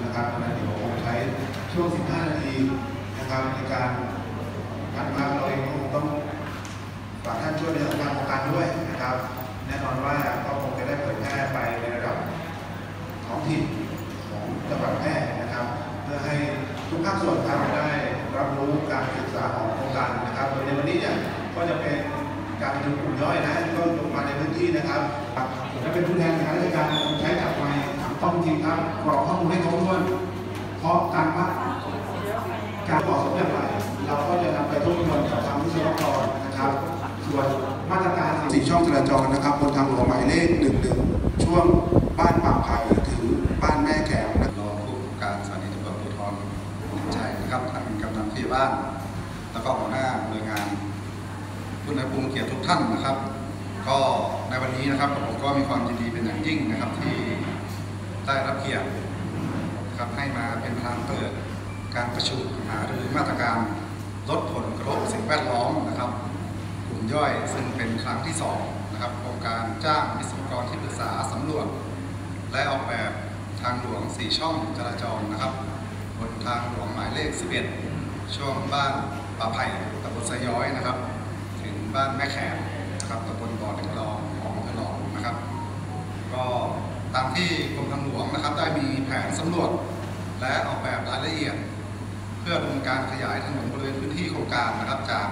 นะครับดังนั้นเดี๋ยวผมใช้ช่วง15 นาทีนะครับในการมาเราเองคงต้องฝากท่านช่วยในการโครงการด้วยนะครับแน่นอนว่าก็คงจะได้เผยแพร่ไปในระดับท้องถิ่นของจังหวัดแพร่นะครับเพื่อให้ทุกภาคส่วนครับได้รับรู้การศึกษาของโครงการนะครับโดยในวันนี้เนี่ยก็จะเป็นการประชุมกลุ่มย่อยนะก็ลงมาในพื้นที่นะครับและเป็นผู้แทนคณะราชการใช้จับไมค์ต้องจริงครับกรอกข้อมูลให้ครบถ้วนเพราะการเหมาะสมอย่างไรเราก็จะนำไปทบทวนกับทางวิศวกรนะครับส่วนมาตรการ4 ช่องจราจรนะครับบนทางหลวงหมายเลข11ช่วงบ้านปากไผ่ถึงบ้านแม่แขวรองผู้การสถานีตำรวจภูธรชัยนะครับทางกำนันผู้ใหญ่บ้านแล้วก็หัวหน้าหน่วยงานผู้นำภูมิเกียรติทุกท่านนะครับก็ในวันนี้นะครับผมก็มีความยินดีเป็นอย่างยิ่งนะครับที่ได้รับเกียรติครับให้มาเป็นประธานเปิดการประชุมหารือมาตรการลดผลกระทบสิ่งแวดล้อมนะครับกลุ่มย่อยซึ่งเป็นครั้งที่2นะครับโครงการจ้างวิศวกรที่ปรึกษาสำรวจและออกแบบทางหลวง4 ช่องจราจรนะครับบนทางหลวงหมายเลข11ช่วงบ้านป่าไผ่ตำบลไซย้อยนะครับถึงบ้านแม่แขมนะครับตำบลบ่อถึงรองของอำเภอหลองนะครับก็ตามที่กรมทางหลวงนะครับได้มีแผนสำรวจและออกแบบรายละเอียดเพื่อดำเนินการขยายถนนบริเวณพื้นที่โครงการนะครับจาก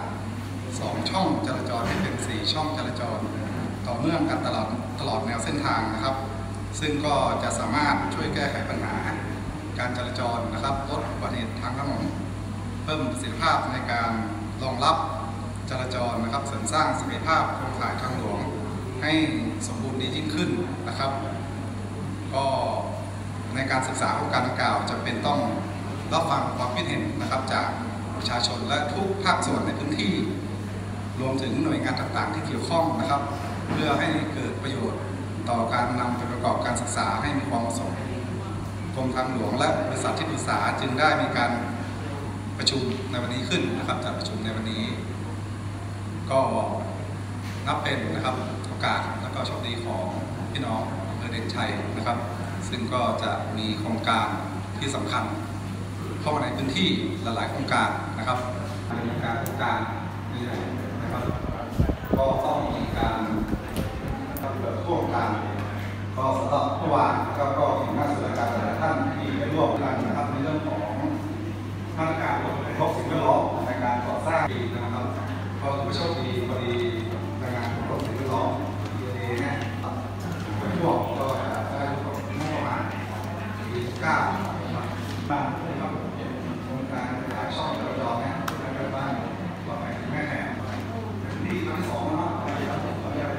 2 ช่องจราจรให้เป็น4 ช่องจราจรต่อเนื่องกันตลอดแนวเส้นทางนะครับซึ่งก็จะสามารถช่วยแก้ไขปัญหาการจราจรนะครับลดอุบัติเหตุทางถนนเพิ่มประสิทธิภาพในการรองรับจราจรนะครับเสริมสร้างศักยภาพโครงข่ายทางหลวงให้สมบูรณ์ดียิ่งขึ้นนะครับก็ในการศึกษาโครงการดังกล่าวจะเป็นต้องรับฟังความคิดเห็นนะครับจากประชาชนและทุกภาคส่วนในพื้นที่รวมถึงหน่วยงานต่างๆที่เกี่ยวข้องนะครับเพื่อให้เกิดประโยชน์ต่อการนำไปประกอบการศึกษาให้มีความเหมาะสมกรมทางหลวงและบริษัทที่ปรึกษาจึงได้มีการประชุมในวันนี้ขึ้นนะครับจัดประชุมในวันนี้ก็นับเป็นนะครับโอกาสและก็โชคดีของพี่น้องอำเภอเด่นชัยนะครับซึ่งก็จะมีโครงการที่สำคัญเข้ามาในพื้นที่หลายๆโครงการนะครับในโครงการนี้นะครับก็ต้องมีการเปิดโครงการก็สำหรับเมื่อวานก็เห็นหน้าสื่อการหลายท่านที่ไปร่วมกันนะครับในเรื่องของมาตรการลดผลกระทบสิ่งแวดล้อมในการก่อสร้างนะครับก็ถือว่าโชคดีพอดีในงานลดผลสิ่งแวดล้อมเนี่ยช่วงก็จะได้ลดงบประมาณปี9บ้านนะครับโครงการหลายช่องจราจรเนี่ยในบ้านก็ไปถึงแม่แขมที่ครั้งที่2นะครับการประชุมใน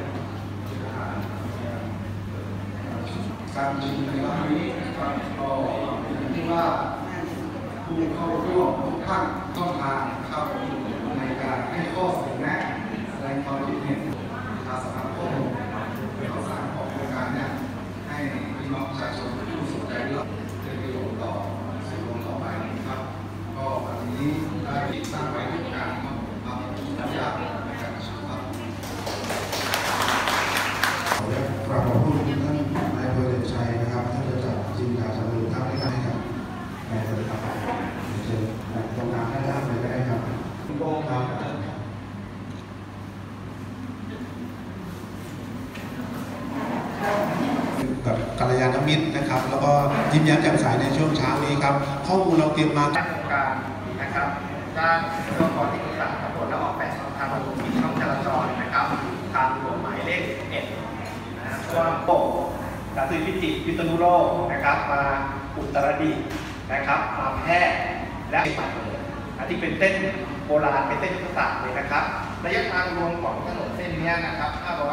ครั้งนี้ก็อย่างที่ว่าผู้เข้าร่วมทุกท่านต้องการเข้าในการให้ข้อเสนอแนะแสดงความคิดเห็นทางสมาคมเป็นข้อสารของโครงการนี้ให้พี่น้องประชาชนผู้สนใจรับเป็นประโยชน์ต่อสิ่งรวมต่อไปครับก็วันนี้ได้สร้างไว้ด้วยการครับอนุญาตในการประชุมครับขออนุญาตกราบขอบคุณท่านนายอำเภอเด่นชัยนะครับท่านจะจัดจริงการสำรวจครับให้กับนายอำเภอครับเชิญตรงกลางด้านเลยก็ได้ครับคุณโป้งครับกับกัลยาณมิตรนะครับแล้วก็ยิ้มแย้มแจ่มใสในช่วงเช้านี้ครับข้อมูลเราเตรียมมาโครงการนะครับจ้างวิศวกรที่ปรึกษาสำรวจและออกแบบทางหลวง4 ช่องจราจรนะครับทางหลวงหมายเลข11นะช่วงโป่งกาฬสินธุ์พิจิตรพิษณุโลกนะครับมาอุตรดิตถ์นะครับมาแพร่และปัตตานีที่เป็นเส้นโบราณเป็นเส้นยุทธศาสตร์เลยนะครับระยะทางรวมของถนนเส้นนี้นะครับ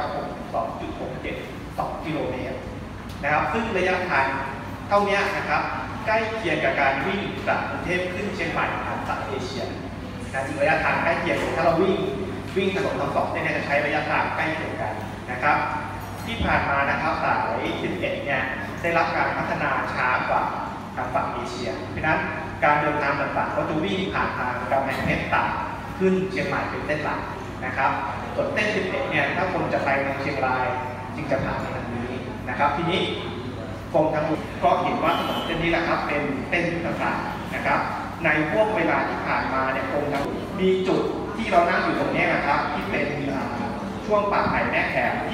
562.672 กิโลเมตรนะครับซึ่งระยะทางเท่านี้นะครับใกล้เคียงกับการวิ่งจากกรุงเทพขึ้นเชียงใหม่ผ่านสายเอเชียนะจริงระยะทางใกล้เคียงถ้าเราวิ่งถนนทั้ง2เส้นจะใช้ระยะทางใกล้เคียงกันนะครับที่ผ่านมานะครับสาย11เนี่ยได้รับการพัฒนาช้ากว่าทางฝั่งเอเชียเพราะนั้นการเดินทางต่างๆก็จะวิ่งผ่านทางกำแพงเพชรตัดขึ้นเชียงใหม่เป็นเส้นหลักนะครับส่วนเส้น11เนี่ยถ้าคนจะไปทางเชียงรายจึงจะผ่านในทางนี้นะครับทีนี้กรมทางหลวงก็เห็นว่าถนนเส้นนี้แหละครับเป็นเส้นยุทธศาสตร์นะครับในพวกเวลาที่ผ่านมาเนี่ยกรมทางหลวงมีจุดที่เรานั่งอยู่ตรงนี้นะครับที่เป็นช่วงปากไผ่แม่แขมที่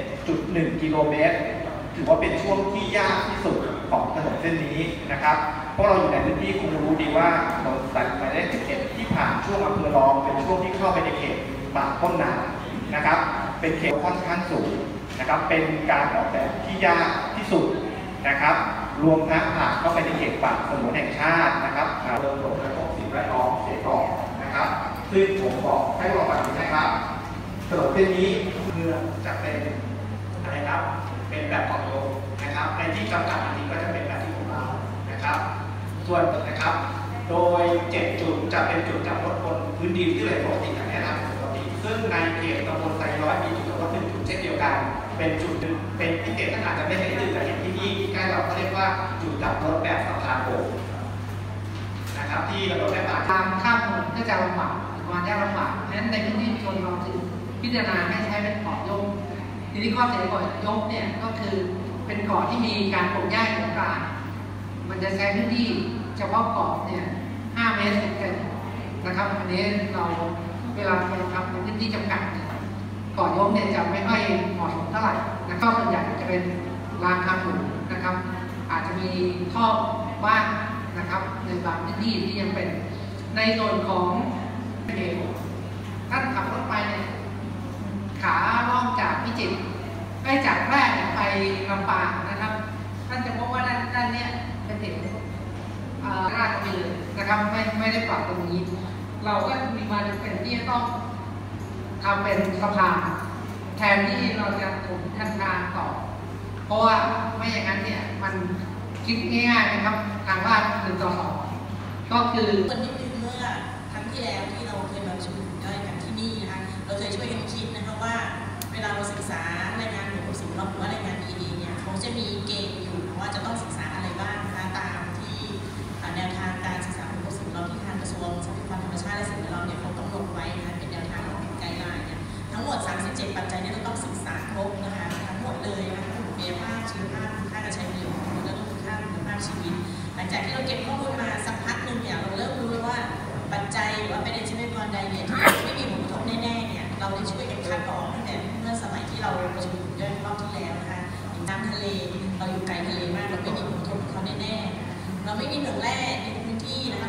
11.1 กิโลเมตรถือว่าเป็นช่วงที่ยากที่สุดของถนนเส้นนี้นะครับเพราะเราอยู่ในพื้นที่คงรู้ดีว่าถนนสายหมายเลข 11 ที่ผ่านช่วงอำเภอรองเป็นช่วงที่เข้าไปในเขตป่าต้นนานะครับเป็นเขตค่อนข้างสูงนะครับเป็นการออกแบบที่ยากที่สุดนะครับรวมทั้งผ่านเข้าไปในเขตป่าสงวนแห่งชาตินะครับเรื่องผลกระทบสิ่งแวดล้อมเสียก่อนนะครับซึ่งผมบอกให้เราฟังนะครับถนนเส้นนี้เมืองจะเป็นอะไรครับเป็นแบบต่อโยงนะครับในที่จำกัดอันนี้ก็จะเป็นแบบที่ผมเล่านะครับส่วนนะครับโดย7จุดจะเป็นจุดจอดรถบนพื้นดินที่เลยปกติอย่างนี้นะครับปกติซึ่งในเขตตำบลไซย้อยมีจุดจอดรถ1จุดเช่นเดียวกันเป็นจุดเป็นพิเศษท่านอาจจะไม่เห็นตื่นแต่เห็นที่นี่ใกล้เราก็เรียกว่าจุดจอดรถแบบสะพานโบกนะครับที่เราได้ผ่านทางข้ามถนนก็จะลำบากความยากลำบากเพราะฉะนั้นในพื้นที่ชนเราจึงพิจารณาให้ใช้เป็นเกาะยกทีนี้ข้อเสียเกาะยกเนี่ยก็คือเป็นเกาะที่มีการปลูกหญ้าอยู่กลางมันจะใช้พื้นที่เฉพาะเกาะเนี่ย5 เมตรเศษนะครับอันนี้เราเวลาเราทำในพื้นที่จำกัดเนี่ยเกาะยกเนี่ยจะไม่ค่อยเหมาะสมเท่าไหร่และก็ส่วนใหญ่จะเป็นรางคาหมูนะครับอาจจะมีท่อบ้างนะครับในบางพื้นที่ที่ยังเป็นในส่วนของเองท่านขับรถไปเนี่ยขาล่องจากพิจิตรไปจากแพร่ไปลำปางนะครับท่านจะพบว่าด้านนี้เป็นเหวราดไปเลยนะครับไม่ได้ปรับตรงนี้เราก็มีมาเป็นที่ต้องทำเป็นสะพานแทนที่เราจะถมคันคานต่อเพราะว่าไม่อย่างนั้นเนี่ยมันคิดง่ายๆนะครับทางลาด1:2ก็คือคนที่เมื่อครั้งที่แล้วที่เราเคยมาประชุมด้วยกันที่นี่นะคะเราเคยช่วยกันคิดนะคะว่าเวลาเราศึกษารายงานหน่วยสิ่งแวดล้อมหรือว่ารายงาน EA เนี่ยเขาจะมีเกณฑ์อยู่ว่าจะต้องศึกษาอะไรบ้างนะคะตามที่แนวทางการศึกษาของสิ่งแวดล้อมที่ทางกระทรวงทรัพยากรธรรมชาติและสิ่งแวดล้อมเนี่ยเขากำหนดไว้นะคะเป็นแนวทางของไกด์ไลน์เนี่ยทั้งหมด37ปัจจัยเนี่ยเราต้องศึกษาครบนะคะทั้งหมดเลยนะคะคุณเบียร์ภาพชีวภาพคุณค่าการใช้ประโยชน์และคุณค่าคุณภาพชีวิตหลังจากที่เราเก็บข้อมูลมาสักพักหนึ่งเนี่ยเราเริ่มรู้แล้วว่าปัจจัยหรือว่าประเด็นชีวิตกรใดเนี่ยที่ไม่มีผลกระทบแน่ๆเนี่ยเราได้ช่วยกันคัดออกตั้งแต่เมื่อสมัยที่เราประชุมย่อยรอบที่แล้วนะคะน้ำทะเลเราอยู่ไกลทะเลมากเราไม่มีผลกระทบกับเขาแน่ๆเราไม่มีเหมืองแร่ในพื้นที่นะคะ